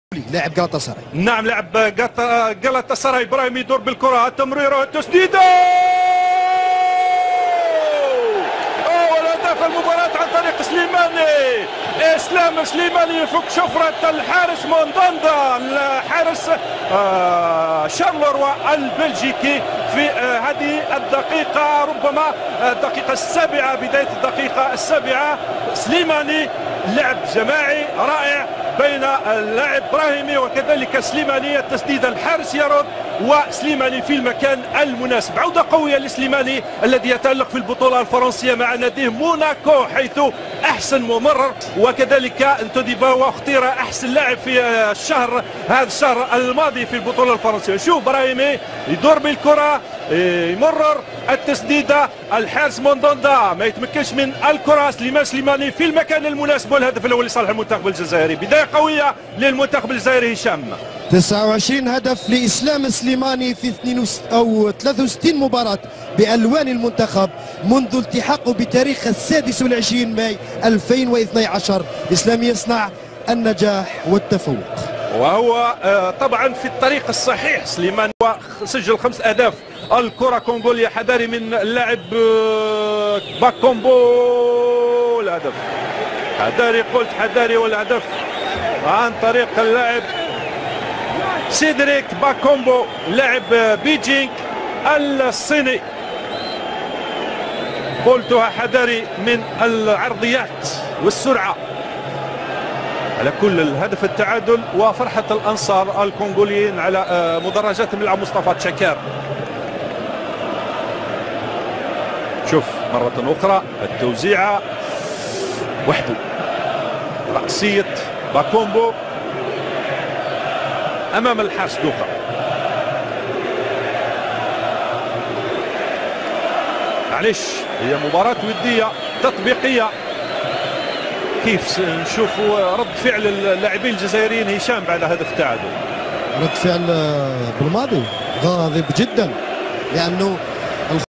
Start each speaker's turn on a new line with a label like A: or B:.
A: لاعب جالاتا.
B: نعم لاعب جالاتا ابراهيم يدور بالكره، التمريره، التسديده، والهدف المباراة عن طريق سليماني. اسلام سليماني يفك شفرة الحارس مونداندا، الحارس شارلوروا البلجيكي في هذه الدقيقة، ربما الدقيقة السابعة، بداية الدقيقة السابعة. سليماني لعب جماعي رائع بين اللاعب ابراهيمي وكذلك سليماني، التسديد الحارس يرد وسليماني في المكان المناسب. عودة قوية لسليماني الذي يتألق في البطولة الفرنسية مع ناديه موناكو، حيث أحسن ممرر، وكذلك انتوديبا واختير أحسن لاعب في هذا الشهر الماضي في البطولة الفرنسية. شوف ابراهيمي يدور بالكرة، يمرر التسديدة، الحارس موندوندا ما يتمكنش من الكرة. سليماني في المكان المناسب، والهدف الأول لصالح المنتخب الجزائري. بداية قوية للمنتخب الجزائري. هشام
A: 29 هدف لإسلام سليماني في 63 مباراة بألوان المنتخب منذ التحاقه بتاريخ 26 ماي 2012. إسلام يصنع النجاح والتفوق،
B: وهو طبعا في الطريق الصحيح. سليماني سجل 5 أهداف. الكرة كونغولية، حذاري من اللاعب باكومبو، الهدف حذاري، قلت حذاري، والهدف عن طريق اللاعب سيدريك باكومبو لاعب بيجينغ الصيني. قلتها حذاري من العرضيات والسرعة. على كل الهدف التعادل وفرحة الأنصار الكونغوليين على مدرجات ملعب مصطفى تشاكار. شوف مرة أخرى التوزيعة وحده، رأسية باكومبو أمام الحارس دوخة. معليش، هي مباراة ودية تطبيقية. كيف نشوفوا رد فعل اللاعبين الجزائريين هشام بعد هدف التعادل؟
A: رد فعل بالماضي غاضب جدا، لأنه